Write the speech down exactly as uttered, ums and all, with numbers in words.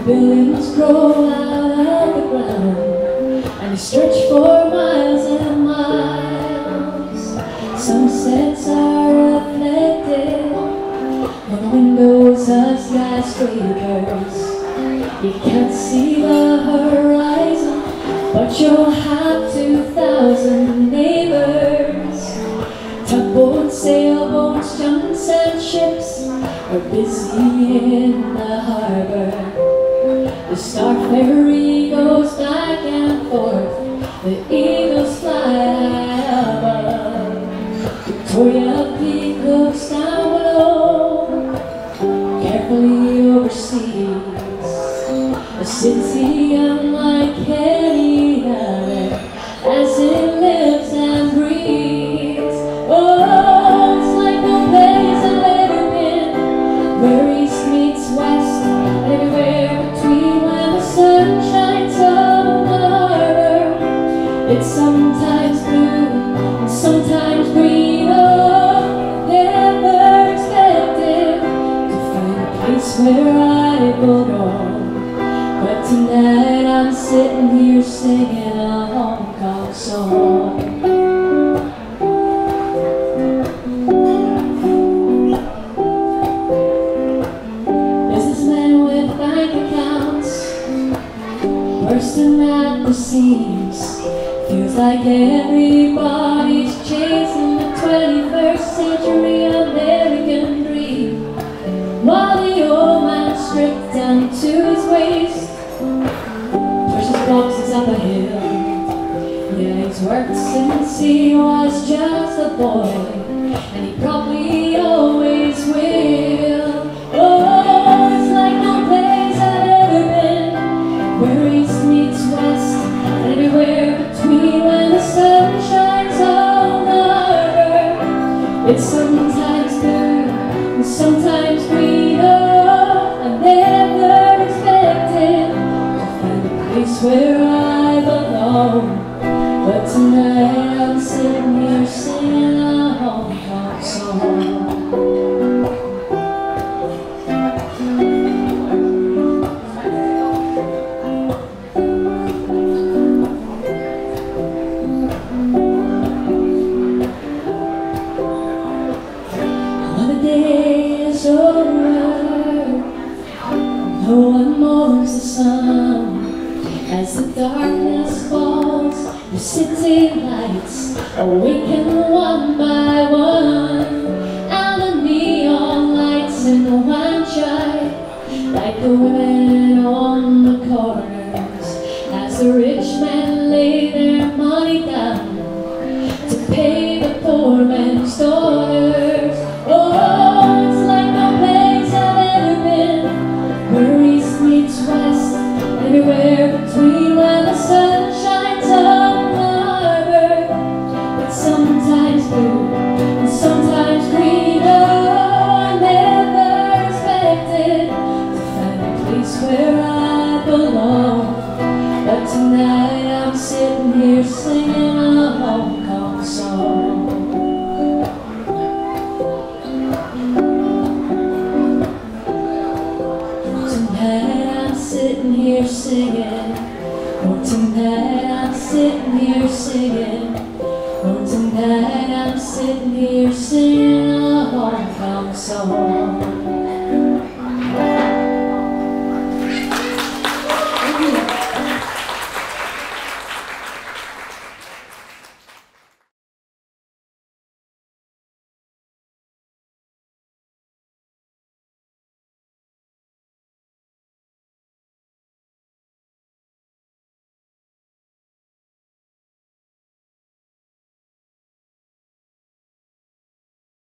Buildings grow out of the ground, and they stretch for miles and miles. Sunsets are reflected on the windows of skyscrapers. You can't see the horizon, but you'll have two thousand neighbors. Tugboats, sailboats, junks and ships are busy in the harbor. The Star Ferry goes back and forth, the eagles fly above. Victoria Peak looks down below, carefully overseas. A city unlike any other, as it lives and breathes. Oh, it's like no place I've ever been, where east meets west, everywhere between. When the sun shines on the harbor, it's sometimes blue and sometimes green. Oh, never expected to find a place where I belong, but tonight I'm sitting here singing a Hong Kong song. Bursting at the seams, feels like everybody's chasing the twenty-first century American dream, while the old man stripped down to his waist pushes boxes up a hill. Yeah, he's worked since he was just a boy, and he probably always will. Oh, it's like no place I've ever been, where east meets west, and everywhere between. When the sun shines on the harbor, it's sometimes blue and sometimes green. Oh, I never expected to find a place where I belong, but tonight I'm sitting here singing a Hong Kong song. No one mourns the sun as the darkness falls. The city lights awaken one by one, and the neon lights in the wine shine like the women on the corners, as the rich men lay their money down to pay the poor men's daughters. Oh, it's like no place I've ever been, where east meets west, everywhere between. When the sun shines on the harbor, it's sometimes blue and sometimes green. Oh, I never expected to find a place where I belong, but tonight I'm sitting here singing a Hong Kong song. Sitting here singing, oh tonight I'm sitting here singing, oh tonight I'm sitting here singing a Hong Kong song.